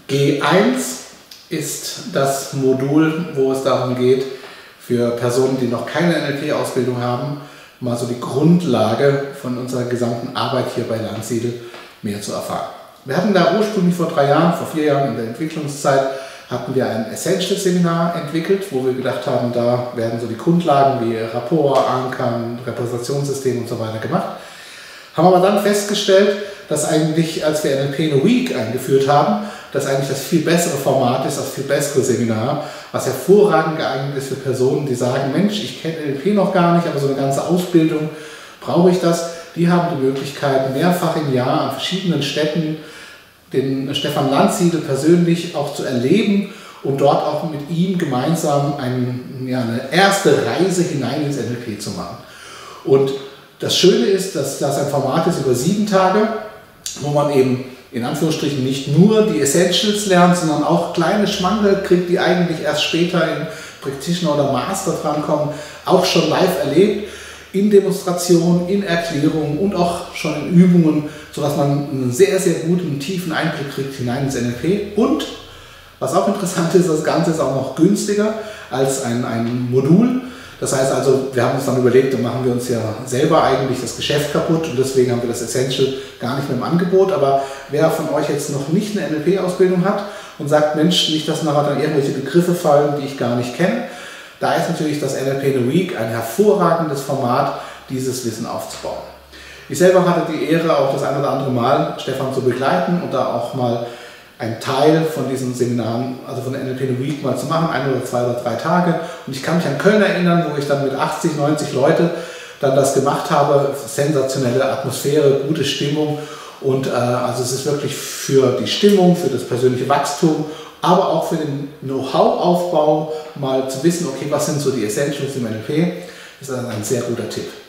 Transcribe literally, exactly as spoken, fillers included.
G eins ist das Modul, wo es darum geht, für Personen, die noch keine N L P-Ausbildung haben, mal so die Grundlage von unserer gesamten Arbeit hier bei Landsiedel mehr zu erfahren. Wir hatten da ursprünglich vor drei Jahren, vor vier Jahren in der Entwicklungszeit, hatten wir ein Essentials-Seminar entwickelt, wo wir gedacht haben, da werden so die Grundlagen wie Rapport, Ankern, Repräsentationssystem und so weiter gemacht. Haben aber dann festgestellt, dass eigentlich, als wir N L P in a Week eingeführt haben, das eigentlich das viel bessere Format ist, das viel bessere Seminar, was hervorragend geeignet ist für Personen, die sagen, Mensch, ich kenne N L P noch gar nicht, aber so eine ganze Ausbildung, brauche ich das? Die haben die Möglichkeit, mehrfach im Jahr an verschiedenen Städten den Stefan Landsiedel persönlich auch zu erleben und dort auch mit ihm gemeinsam ein, ja, eine erste Reise hinein ins N L P zu machen. Und das Schöne ist, dass das ein Format ist über sieben Tage, wo man eben in Anführungsstrichen nicht nur die Essentials lernt, sondern auch kleine Schmankerl kriegt, die eigentlich erst später in Practitioner oder Master drankommen, auch schon live erlebt, in Demonstrationen, in Erklärungen und auch schon in Übungen, sodass man einen sehr, sehr guten, tiefen Einblick kriegt hinein ins N L P. Und, was auch interessant ist, das Ganze ist auch noch günstiger als ein, ein Modul. Das heißt also, wir haben uns dann überlegt, dann machen wir uns ja selber eigentlich das Geschäft kaputt und deswegen haben wir das Essential gar nicht mehr im Angebot. Aber wer von euch jetzt noch nicht eine N L P-Ausbildung hat und sagt, Mensch, nicht, dass nachher dann irgendwelche Begriffe fallen, die ich gar nicht kenne, da ist natürlich das N L P in a Week ein hervorragendes Format, dieses Wissen aufzubauen. Ich selber hatte die Ehre, auch das ein oder andere Mal Stefan zu begleiten und da auch mal einen Teil von diesen Seminaren, also von der N L P in a Week mal zu machen, ein oder zwei oder drei Tage. Und ich kann mich an Köln erinnern, wo ich dann mit achtzig, neunzig Leute dann das gemacht habe. Sensationelle Atmosphäre, gute Stimmung. Und äh, also es ist wirklich für die Stimmung, für das persönliche Wachstum, aber auch für den Know-how-Aufbau mal zu wissen, okay, was sind so die Essentials im N L P, ist also ein sehr guter Tipp.